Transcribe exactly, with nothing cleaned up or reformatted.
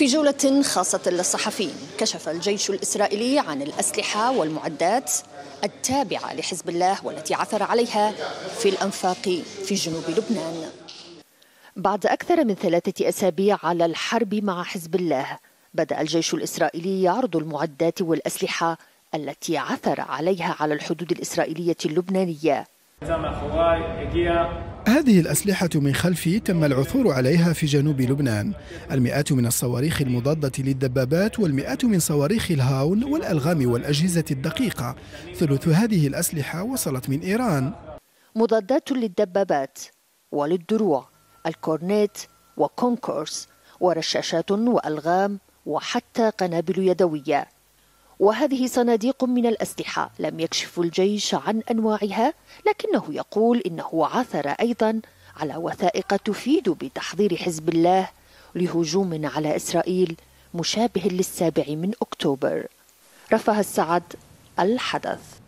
في جولة خاصة للصحفيين كشف الجيش الإسرائيلي عن الأسلحة والمعدات التابعة لحزب الله والتي عثر عليها في الأنفاق في جنوب لبنان. بعد أكثر من ثلاثة أسابيع على الحرب مع حزب الله، بدأ الجيش الإسرائيلي يعرض المعدات والأسلحة التي عثر عليها على الحدود الإسرائيلية اللبنانية. هذه الأسلحة من خلفي تم العثور عليها في جنوب لبنان، المئات من الصواريخ المضادة للدبابات والمئات من صواريخ الهاون والألغام والأجهزة الدقيقة. ثلث هذه الأسلحة وصلت من إيران. مضادات للدبابات وللدروع، الكورنيت وكونكورس، ورشاشات وألغام وحتى قنابل يدوية. وهذه صناديق من الأسلحة لم يكشف الجيش عن أنواعها، لكنه يقول إنه عثر أيضا على وثائق تفيد بتحضير حزب الله لهجوم على إسرائيل مشابه للسابع من أكتوبر. رفاه السعد، الحدث.